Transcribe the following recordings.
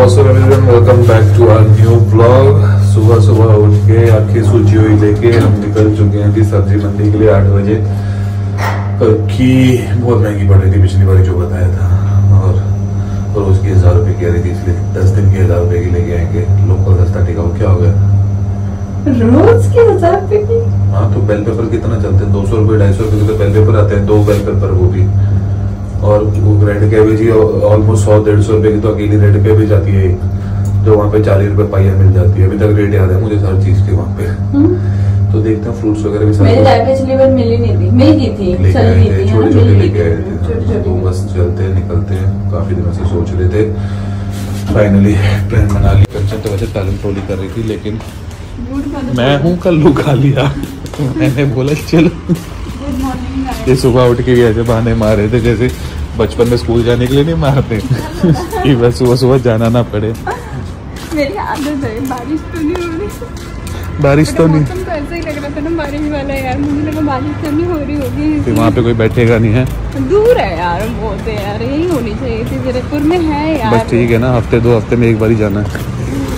Welcome back to our new blog. सुबह सुबह उठ के आंखें सूजी हुई लेके हम निकल चुके हैं थी सब्जी मंडी के लिए 8 बजे की। बहुत महंगी पड़ रही थी पिछली बार जो बताया था, और रोज की 1000 रुपए की आ रही थी, इसलिए 10 दिन की 1000 रुपए की लेके आएंगे। लोकल सस्ता टिकाऊ क्या हो गया रोज की 1000 रुपए की। हाँ तो बेल पेपर कितना चलते हैं, 200 रुपए 250 रुपए के तो बेल पेपर आते हैं, 2 बेल पेपर वो भी। और रेड कैबेज ही ऑलमोस्ट 100-150 रुपए की तो अकेली रेड कैबेज आती है, जो वहाँ पे 40 रुपए पाइया मिल जाती है। अभी तक रेट याद है मुझे हर चीज के वहाँ पे। तो देखते हैं फ्रूट्स वगैरह भी मेरे लाइफ में पिछली बार मिली नहीं थी, मिल गई थी, चल गई थी, छोटे छोटे लेके आए थे। तो बस चलते हैं, निकलते हैं। काफी दिनों से सोच रहे थे, फाइनली प्लान बना ली। कंचन तो वैसे तालम टोली कर रही थी, लेकिन मैं हूँ कल्लू खा लिया। मैंने बोला चलो। ये सुबह उठ के भी ऐसे बहाने मार रहे थे जैसे बचपन में स्कूल जाने के लिए नहीं मारते कि बस सुबह सुबह जाना ना पड़े। मेरी आदत है, बारिश तो नहीं हो रही, बारिश तो नहीं, तो ऐसा ही लग रहा था ना बारिश वाला यार। मुझे लगा बारिश तो नहीं हो रही होगी, फिर वहाँ पे कोई बैठेगा नहीं है, दूर है यार बहुत है यार। यही होनी चाहिए थी, जयपुर में है यार। बस ठीक है ना, हफ्ते 2 हफ्ते में एक बार ही जाना है।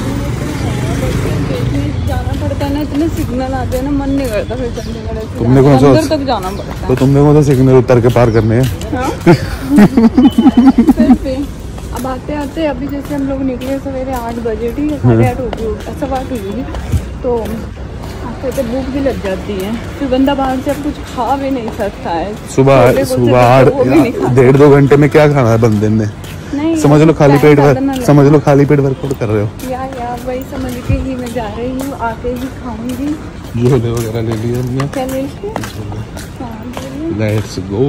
इतने सिग्नल आते हैं ना, मन नहीं करता फिर चंडीगढ़ से। तुमने कौन सा अंदर तक जाना पड़ता है। तो तुमने कौन सा सिग्नल उतर के पार करने हैं? हाँ? फिर अब आते आते अभी जैसे हम लोग निकले सवेरे 8 बजे, ठीक है, 8:30 होगी, 8:15 होगी, तो आते तो भूख भी लग जाती है। फिर बंदा बाहर से अब कुछ खा भी नहीं सकता है। सुबह 1.5-2 घंटे में क्या खाना है बंदे ने? समझ लो खाली पेट वर्कआउट कर रहे हो यार। वही समझ के ही मैं जा रही हूँ, आके ही खाऊंगी। झोले वगैरह ले लिए हमने, क्या ले लिए? Let's go.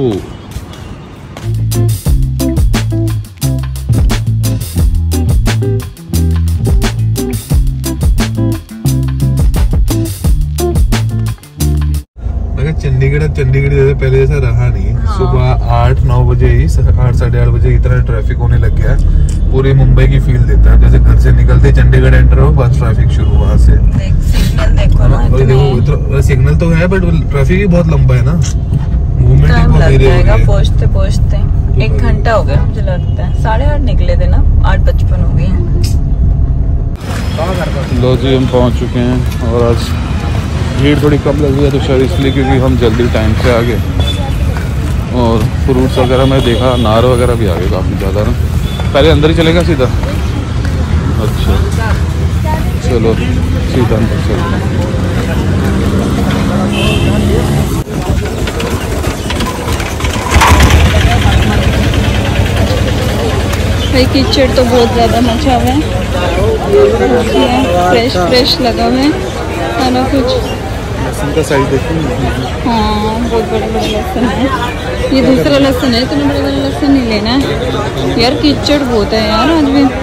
चंडीगढ़ जैसे पहले जैसा रहा नहीं। हाँ। सुबह 8-9 बजे ही 8-8:30 बजे इतना ट्रैफिक होने लग गया, पूरी मुंबई की फील देता है। जैसे घर से निकलते चंडीगढ़ एंटर हो, बस ट्रैफिक शुरू वहाँ से। देखो सिग्नल तो है, बट ट्रैफिक ही बहुत लंबा है ना, मूवमेंट ही बहुत धीरे हो गया। पहुँचते पहुँचते 1 घंटा हो गया मुझे लगता है। 8:30 निकले थे ना, 8:55 हो गए हैं। लो जी हम पहुँच चुके हैं, और आज भीड़ थोड़ी कम लगी है तो शायद इसलिए क्योंकि हम जल्दी टाइम से आ गए। और फ्रूट्स वगैरह मैं देखा, नार वगैरह भी आ गए काफ़ी ज़्यादा ना। पहले अंदर ही चलेगा सीधा? अच्छा चलो सीधा अंदर चलते हैं। भाई कीचड़ तो बहुत ज़्यादा मचा हुआ है, फ्रेश लगा हुआ है खाना कुछ। लहसुन का साइज देखो। हाँ बहुत बड़े लहसुन है, ये दूसरा लहसुन है, इतना बड़ा लहसुन नहीं लेना है यार। कीचड़ बहुत है यार आज भी।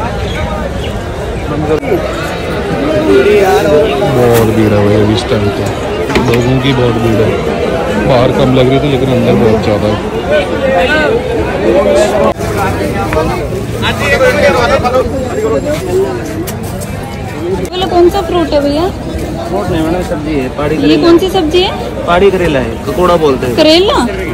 बहुत भीड़ है भाई इस टाइम तो, लोगों की बहुत भीड़ है। बाहर कम लग रही थी लेकिन अंदर बहुत ज़्यादा है। बोलो कौन सा फ्रूट है भैया? फ्रूट नहीं मैडम, सब्जी है। पहाड़ी ये कौन सी सब्जी है? पहाड़ी करेला है, ककोड़ा बोलते हैं। करेला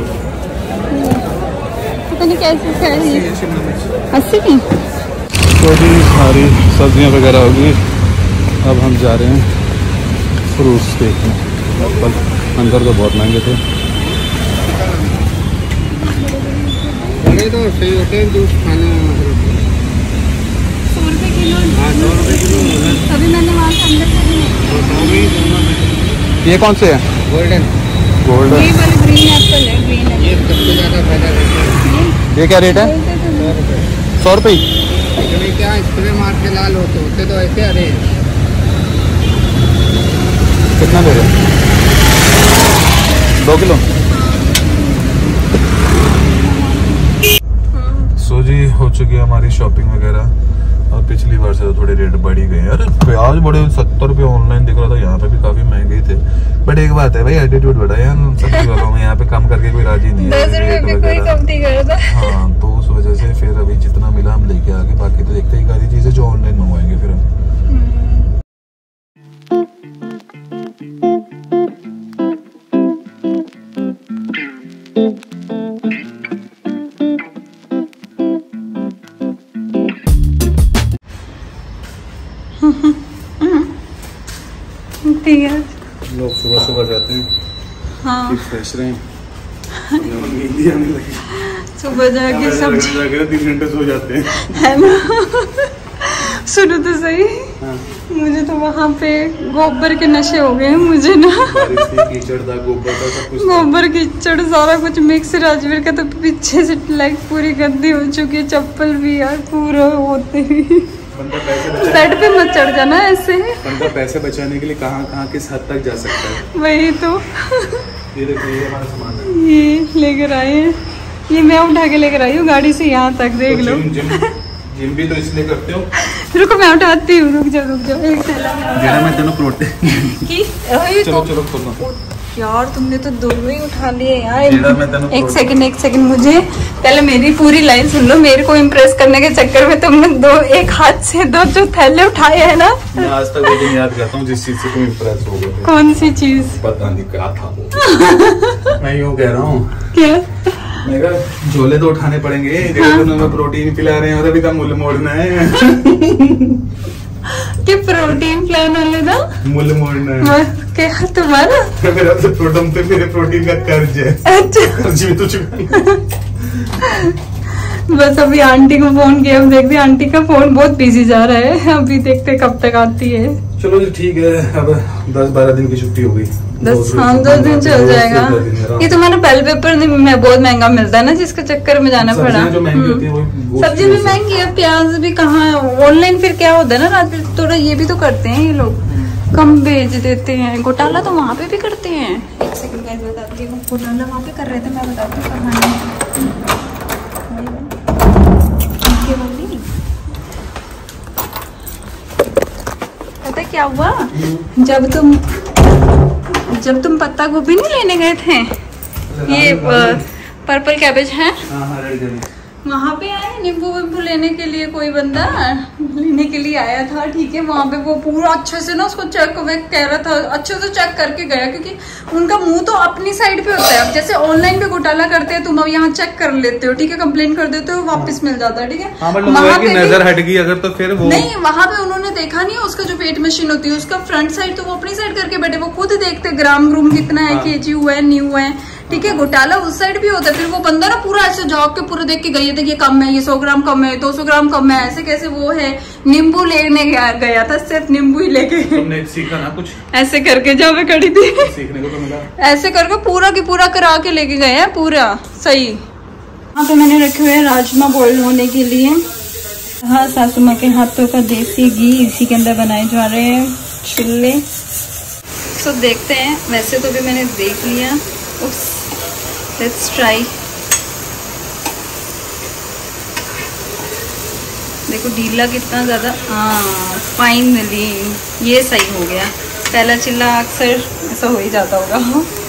पता नहीं कैसे है ये। 80 की। तो भी सारी सब्जियां वगैरह होगी। अब हम जा रहे हैं फ्रूट्स देखने, पर अंदर तो बहुत महंगे थे। बड़े तो सही होते हैं, जूस खाने में 100 रुपए किलो। हाँ 100 रुपए किलो। अभी मैंने वहाँ से अंदर से ये कौन से है? गोल्डन। ये वाले ग्रीन एप्पल है, ग्रीन है। ये सबसे ज़्यादा फायदा करता है। ये क्या रेट है? 100 रुपये। इसमें क्या स्प्रे मार के लाल होते तो ऐसे हरे। कितना ले रहे हैं? 2 किलो। सो जी हो चुकी है हमारी शॉपिंग वगैरह, और पिछली बार से तो थोड़े रेट बढ़ ही गए। अरे प्याज बड़े 70 रुपये ऑनलाइन दिख रहा था, यहाँ पे भी काफी महंगे थे। बट एक बात है भाई, एटीट्यूड बढ़ा है सब्जी वालों में, यहाँ पे कम करके कोई राजी नहीं है। 10 रुपए में कोई कमती करता। हाँ तो उस वजह से फिर अभी जितना मिला हम लेके आगे, बाकी तो देखते ही सारी चीजें जो ऑनलाइन मंगवाएंगे फिर हम। फ्रेश रहें। नींद ही आने लगी, सुबह जाके सब 3 घंटे सो जाते हैं, है ना। सुनो तो सही, हाँ। मुझे तो वहाँ पे गोबर के नशे हो गए हैं मुझे ना। बारिश थी, कीचड़ था, गोबर था, सब कुछ था। गोबर कीचड़ सारा कुछ मिक्स। राजवीर का तो पीछे से लेग पूरी गंदी हो चुकी है, चप्पल भी यार पूरा होते हुए। बंदा पैसे बेड पे मत चढ़ जाना ऐसे। बंदा पैसे बचाने के लिए कहाँ किस हद तक जा सकता है। वही तो। ये देखो, ये हमारा सामान है। ये लेकर आए हैं, ये मैं उठा के लेकर आई हूँ गाड़ी से यहाँ तक, देख लो। जिम भी तो इसलिए करते हो। रुको मैं उठाती हूँ, रुक जाओ एक थैला मैं तेनों प्रोटीन की। चलो खोलो यार, तुमने तो दोनों ही उठा लिए यार। मैं एक सेकंड, मुझे पहले मेरी पूरी लाइन सुन लो। मेरे को इम्प्रेस करने के चक्कर में तुमने एक हाथ से दो जो थैले उठाए हैं ना। मैं आज तक वो दिन याद करता हूँ जिस चीज से तुम इम्प्रेस हो गए। कौन सी चीज? पता नहीं क्या था वो। मैं यूँ कह रहा हूँ, क्या? मेरा झोले तो उठाने पड़ेंगे। हाँ? तो प्रोटीन पिला रहे हैं, अभी तो मुल मोड़ना है। कि प्रोटीन प्लान वाले ना मुल मोड़ना है क्या तुम्हारा? मेरा तो मेरे प्रोटीन का कर्ज है। अच्छा, कर्ज भी तो चुका। बस अभी आंटी को फोन किया, देखते आंटी का फोन बहुत बिजी जा रहा है, अभी देखते कब तक आती है। चलो जी ठीक है, अब 10-12 दिन की छुट्टी हो गई। 10 दिन चल जाएगा। ये तुम्हारा बेल पेपर में बहुत महंगा मिलता है ना, जिसके चक्कर में जाना पड़ा। सब्जी भी महंगी है, प्याज भी कहाँ। ऑनलाइन फिर क्या होता है ना, रात में थोड़ा ये भी तो करते हैं ये लोग, कम बेच देते हैं। घोटाला तो वहाँ पे भी करते हैं। एक सेकंड गाइस बताती हूँ, घोटाला वहाँ पे कर रहे थे, मैं बताती हूँ कहानी। पता क्या हुआ, जब तुम पत्ता गोभी नहीं लेने गए थे, ये पर्पल कैबेज है, वहाँ पे आए नींबू लेने के लिए, कोई बंदा लेने के लिए आया था, ठीक है। वहाँ पे वो पूरा अच्छे से ना उसको चेक कह रहा था, अच्छे से चेक करके गया, क्योंकि उनका मुंह तो अपनी साइड पे होता है। अब जैसे ऑनलाइन पे घोटाला करते हैं, तुम अब यहाँ चेक कर लेते हो, ठीक है, कंप्लेन कर देते हो, वापस मिल जाता है, ठीक है। वहाँ पे नजर हट गई अगर, तो फिर वो नहीं, वहाँ पे उन्होंने देखा नहीं, उसका जो वेट मशीन होती है उसका फ्रंट साइड तो वो अपनी साइड करके बैठे, वो खुद देखते ग्राम कितना है, केजी हुआ है, नहीं हुआ है, ठीक है। घोटाला उस साइड भी होता है। फिर वो बंदा ना पूरा ऐसे जॉग के पूरा देख के गई है, ये कम है, ये 100 ग्राम कम है, 200 ग्राम कम है, ऐसे कैसे वो है। नींबू लेने गया था, सिर्फ नींबू ही लेके। तुमने सीखा ना कुछ ऐसे करके, जहाँ पे खड़ी थी सीखने को तो मिला। ऐसे करके पूरा की पूरा करा के लेके गए हैं पूरा सही। यहाँ पे मैंने रखे हुए हैं राजमा बॉईल होने के लिए। हाँ, सासू माँ के हाथों का देसी घी इसी के अंदर बनाए जा रहे हैं चिल्ले। तो देखते हैं, वैसे तो भी मैंने देख लिया। Let's try. देखो ढीला कितना ज़्यादा। हाँ, फाइनली ये सही हो गया। पहला चिल्ला अक्सर ऐसा हो ही जाता होगा।